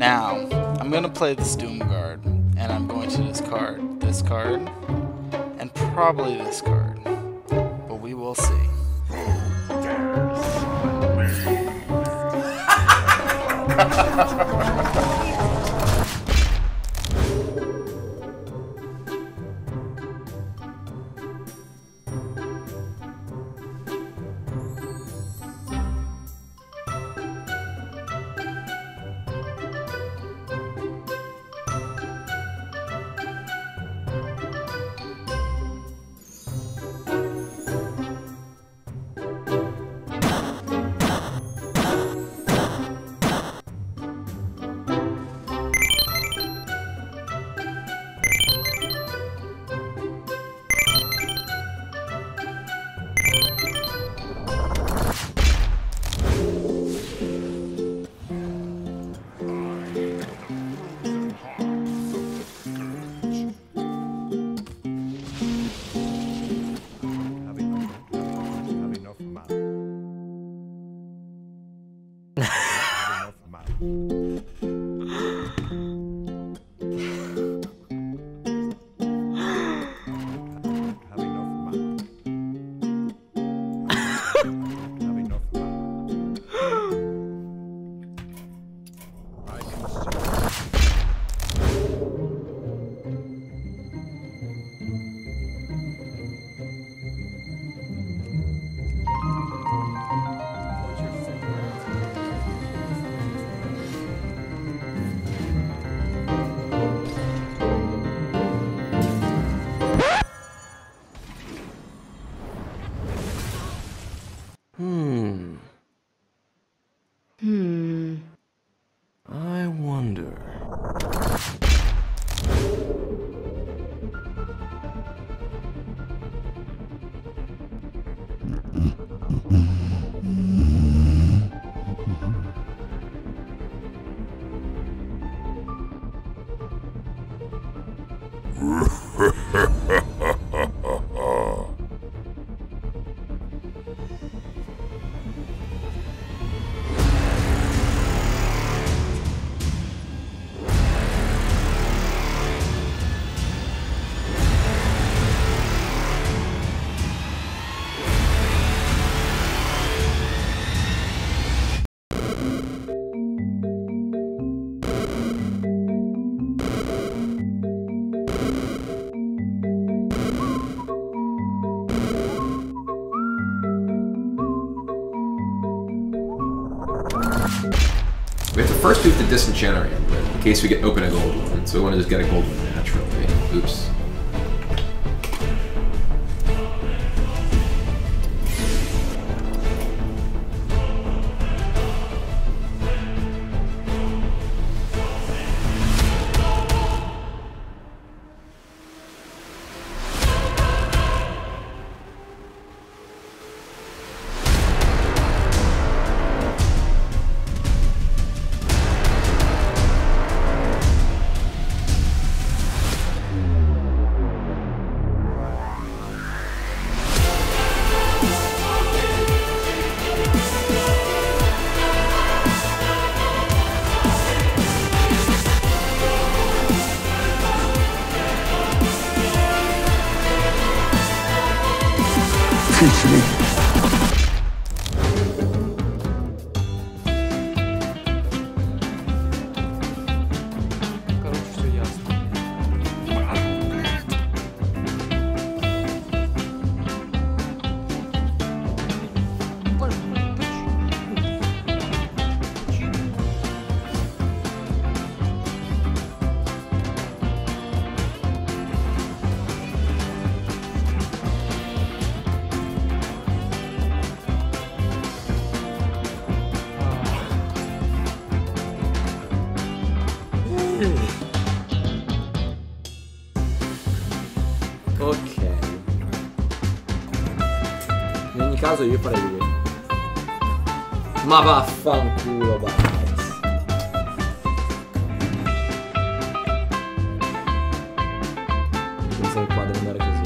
Now, I'm going to play this Doomguard, and I'm going to discard this card, and probably this card, but we will see. I wonder. We have to first beat the Disenchanter in case we get open a gold one, so we want to just get a gold one naturally. Oops. Ok. In ogni caso io farei lui. Ma vaffanculo, basta. Pensa che qua deve andare così.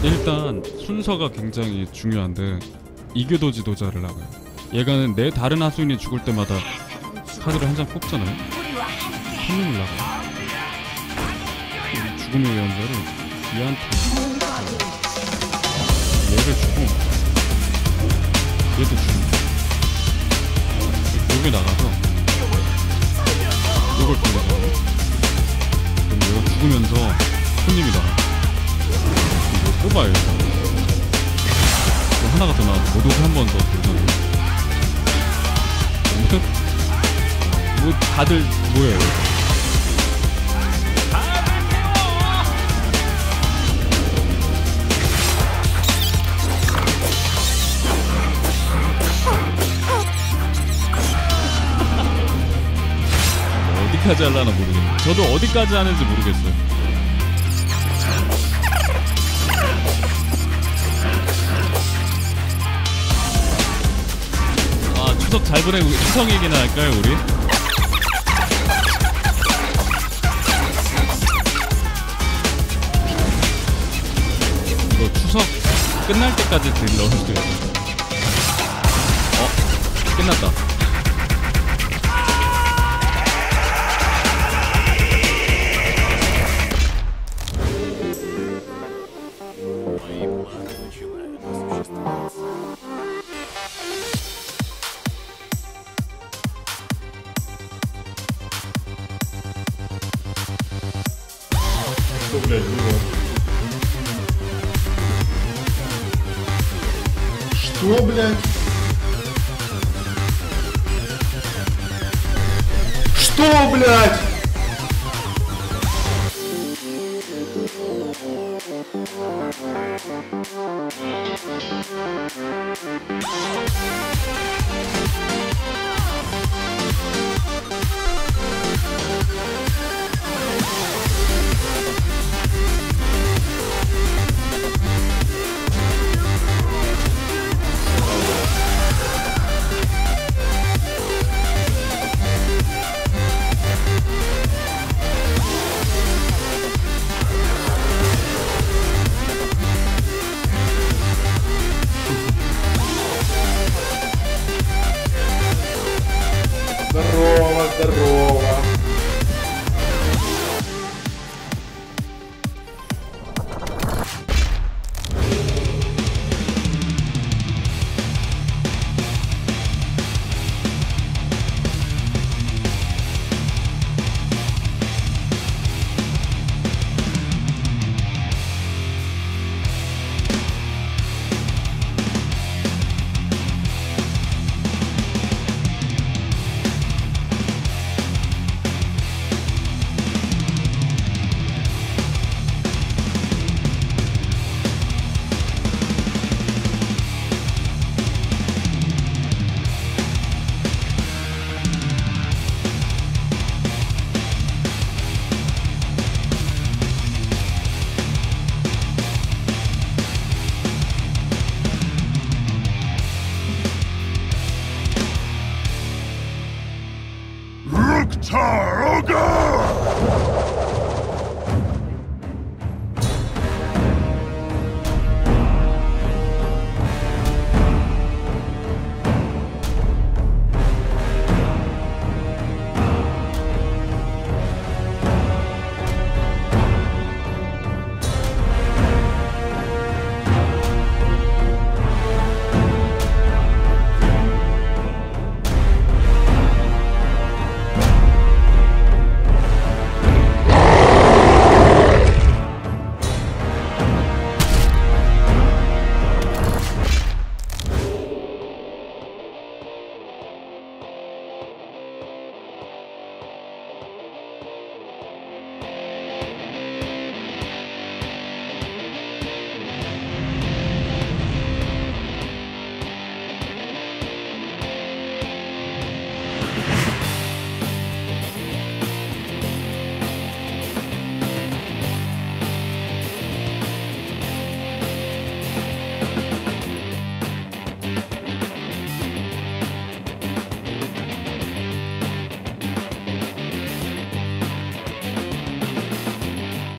일단 순서가 굉장히 중요한데 이교도 지도자를 나가요. 얘가는 내 다른 하수인이 죽을 때마다 카드를 한 장 뽑잖아요. 손님을 나가요. 죽음의 예언자를 얘한테 얘를 주고 얘도 주고 여기 나가서 이걸 돌리잖아요. 그럼 얘가 죽으면서 손님이 나가요. 이거 뽑아요. 일단 하나가 더 나와서 모독을 한 번 더 돌잖아요. 뭐 다들 뭐예요? 어디까지 하려나 모르겠네. 저도 어디까지 하는지 모르겠어요. 아, 추석 잘 보내고 추석 얘기나 할까요, 우리? 이거 추석 끝날 때까지 넣어줄게요. 끝났다. Блядь, ну что, блядь? Что, блядь? Здорово, здорово. Ruktar, oh god!